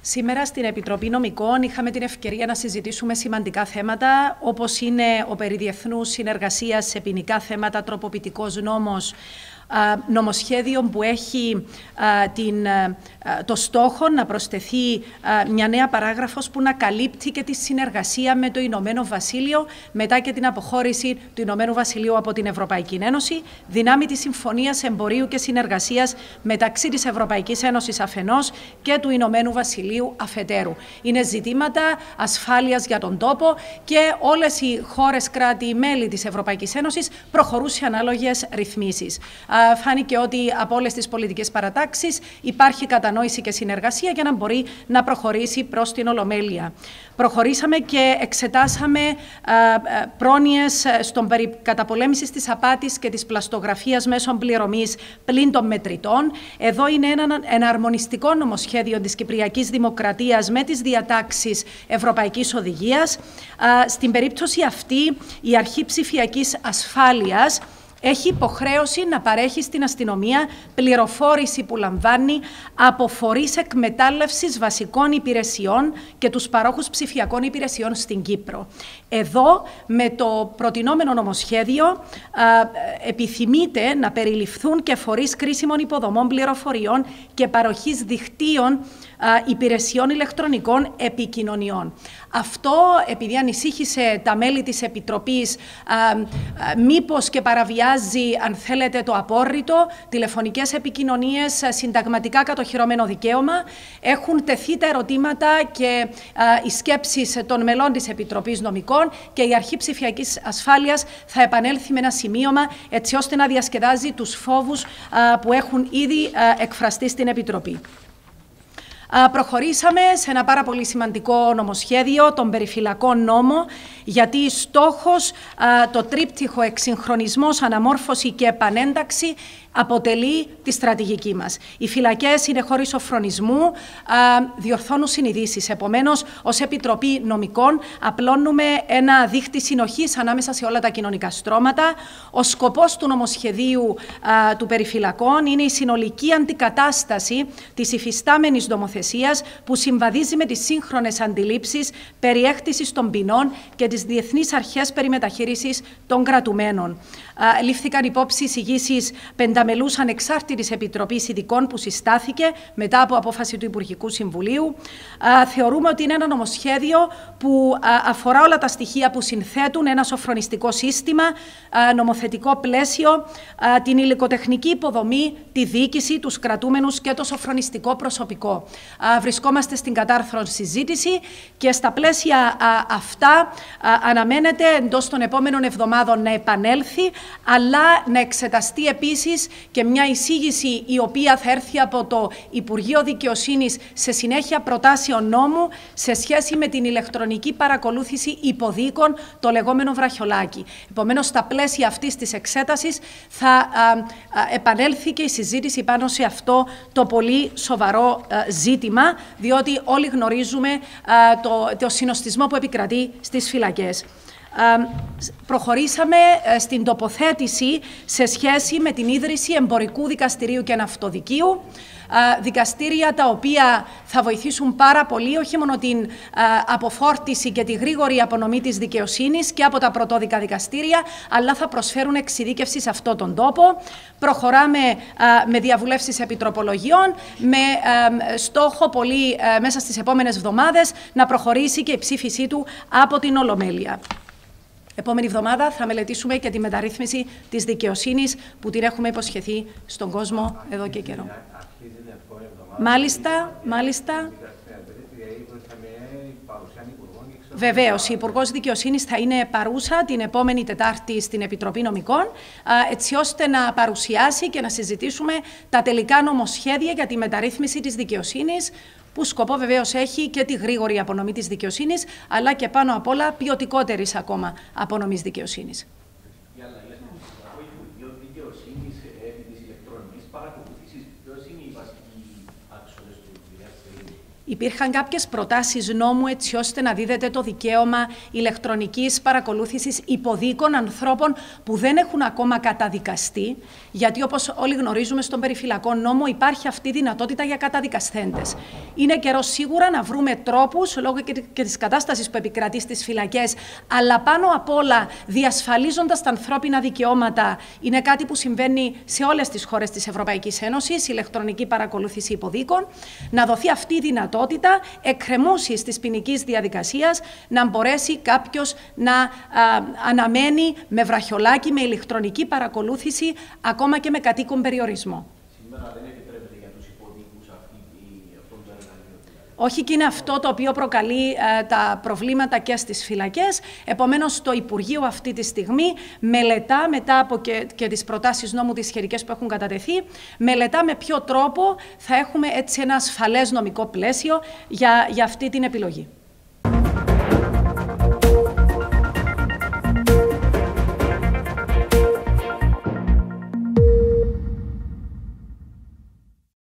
Σήμερα στην Επιτροπή Νομικών είχαμε την ευκαιρία να συζητήσουμε σημαντικά θέματα, όπως είναι ο περί διεθνούς συνεργασίας σε ποινικά θέματα, τροποποιητικός νόμος, νομοσχέδιο που έχει το στόχο να προσθεθεί μια νέα παράγραφος που να καλύπτει και τη συνεργασία με το Ηνωμένο Βασίλειο μετά και την αποχώρηση του Ηνωμένου Βασιλείου από την Ευρωπαϊκή Ένωση, δυνάμει της Συμφωνίας Εμπορίου και Συνεργασίας μεταξύ της Ευρωπαϊκής Ένωσης αφενός και του Ηνωμένου Βασιλείου αφετέρου. Είναι ζητήματα ασφάλειας για τον τόπο και όλες οι χώρες κράτη-μέλη της Ευρωπαϊκής Ένωσης προχωρούν σε ανάλογες ρυθμίσεις. Φάνηκε ότι από όλες τις πολιτικές παρατάξεις υπάρχει κατανόηση και συνεργασία για να μπορεί να προχωρήσει προς την Ολομέλεια. Προχωρήσαμε και εξετάσαμε πρόνοιες στον περί καταπολέμησης της απάτης και της πλαστογραφίας μέσων πληρωμής πλην των μετρητών. Εδώ είναι ένα εναρμονιστικό νομοσχέδιο της Κυπριακής Δημοκρατίας με τις διατάξεις Ευρωπαϊκής Οδηγίας. Στην περίπτωση αυτή, η Αρχή Ψηφιακής Ασφάλειας έχει υποχρέωση να παρέχει στην αστυνομία πληροφόρηση που λαμβάνει από φορείς εκμετάλλευσης βασικών υπηρεσιών και τους παρόχους ψηφιακών υπηρεσιών στην Κύπρο. Εδώ, με το προτινόμενο νομοσχέδιο, επιθυμείται να περιληφθούν και φορείς κρίσιμων υποδομών πληροφοριών και παροχής δικτύων υπηρεσιών ηλεκτρονικών επικοινωνιών. Αυτό, επειδή ανησύχησε τα μέλη της Επιτροπής, μήπως και παραβιάζει, αν θέλετε, το απόρριτο, τηλεφωνικές επικοινωνίες, συνταγματικά κατοχυρωμένο δικαίωμα, έχουν τεθεί τα ερωτήματα και οι σκέψεις των μελών της Επιτροπής Νομικών και η Αρχή Ψηφιακής Ασφάλειας θα επανέλθει με ένα σημείωμα έτσι ώστε να διασκεδάζει τους φόβους που έχουν ήδη εκφραστεί στην Επιτροπή. Προχωρήσαμε σε ένα πάρα πολύ σημαντικό νομοσχέδιο, τον περιφυλακό νόμο, γιατί στόχος το τρίπτυχο εξυγχρονισμός, αναμόρφωση και επανένταξη αποτελεί τη στρατηγική μας. Οι φυλακές είναι χώροι σοφρονισμού, διορθώνουν συνειδήσεις. Επομένως, ως Επιτροπή Νομικών απλώνουμε ένα δίχτυ συνοχής ανάμεσα σε όλα τα κοινωνικά στρώματα. Ο σκοπός του νομοσχεδίου του περιφυλακών είναι η συνολική αντικατάσταση της υφιστάμενης νομοθεσίας που συμβαδίζει με τις σύγχρονες αντιλήψεις περί έκτησης των ποινών και τις διεθνείς αρχές περί μεταχείρισης των κρατουμένων. Λήφθηκαν υπόψη εισηγήσεις πενταμελούς ανεξάρτητης επιτροπής ειδικών που συστάθηκε μετά από απόφαση του Υπουργικού Συμβουλίου. Θεωρούμε ότι είναι ένα νομοσχέδιο που αφορά όλα τα στοιχεία που συνθέτουν ένα σοφρονιστικό σύστημα, νομοθετικό πλαίσιο, την υλικοτεχνική υποδομή, τη διοίκηση, τους κρατούμενους και το σοφρονιστικό προσωπικό. Βρισκόμαστε στην κατάρθρον συζήτηση και στα πλαίσια αυτά αναμένεται εντός των επόμενων εβδομάδων να επανέλθει, αλλά να εξεταστεί επίσης και μια εισήγηση η οποία θα έρθει από το Υπουργείο Δικαιοσύνης σε συνέχεια προτάσεων νόμου σε σχέση με την ηλεκτρονική παρακολούθηση υποδίκων, το λεγόμενο βραχιολάκι. Επομένως, στα πλαίσια αυτής της εξέτασης θα επανέλθει και η συζήτηση πάνω σε αυτό το πολύ σοβαρό ζήτημα, διότι όλοι γνωρίζουμε το συνοστισμό που επικρατεί στις φυλακές. Προχωρήσαμε στην τοποθέτηση σε σχέση με την ίδρυση εμπορικού δικαστηρίου και ναυτοδικείου, δικαστήρια τα οποία θα βοηθήσουν πάρα πολύ όχι μόνο την αποφόρτιση και τη γρήγορη απονομή της δικαιοσύνης και από τα πρωτόδικα δικαστήρια, αλλά θα προσφέρουν εξειδίκευση σε αυτόν τον τόπο. Προχωράμε με διαβουλεύσεις επιτροπολογιών, με στόχο πολύ μέσα στις επόμενες εβδομάδες να προχωρήσει και η ψήφισή του από την Ολομέλεια. Επόμενη εβδομάδα θα μελετήσουμε και τη μεταρρύθμιση της δικαιοσύνης που την έχουμε υποσχεθεί στον κόσμο εδώ και καιρό. Μάλιστα. Βεβαίως, η Υπουργός Δικαιοσύνης θα είναι παρούσα την επόμενη Τετάρτη στην Επιτροπή Νομικών, έτσι ώστε να παρουσιάσει και να συζητήσουμε τα τελικά νομοσχέδια για τη μεταρρύθμιση της δικαιοσύνης, που σκοπό βεβαίως έχει και τη γρήγορη απονομή της δικαιοσύνης, αλλά και πάνω απ' όλα ποιοτικότερης ακόμα απονομής δικαιοσύνης. Υπήρχαν κάποιες προτάσεις νόμου έτσι ώστε να δίδεται το δικαίωμα ηλεκτρονικής παρακολούθησης υποδίκων ανθρώπων που δεν έχουν ακόμα καταδικαστεί, γιατί όπως όλοι γνωρίζουμε στον περιφυλακό νόμο υπάρχει αυτή η δυνατότητα για καταδικασθέντες. Είναι καιρό σίγουρα να βρούμε τρόπους, λόγω και της κατάστασης που επικρατεί στις φυλακές, αλλά πάνω απ' όλα διασφαλίζοντας τα ανθρώπινα δικαιώματα. Είναι κάτι που συμβαίνει σε όλες τις χώρες της Ευρωπαϊκής Ένωσης, ηλεκτρονική παρακολούθηση υποδίκων, να δοθεί αυτή η δυνατότητα εκκρεμούσης της ποινικής διαδικασίας, να μπορέσει κάποιος να αναμένει με βραχιολάκι, με ηλεκτρονική παρακολούθηση, ακόμα και με κατοίκον περιορισμό. Σήμερα δεν επιτρέπεται για τους υποδίκους αυτό το εργαλείο. Όχι, και είναι αυτό το οποίο προκαλεί τα προβλήματα και στις φυλακές. Επομένως, το Υπουργείο αυτή τη στιγμή μελετά, μετά από και τις προτάσεις νόμου τις σχετικές που έχουν κατατεθεί, μελετά με ποιο τρόπο θα έχουμε έτσι ένα ασφαλές νομικό πλαίσιο για αυτή την επιλογή.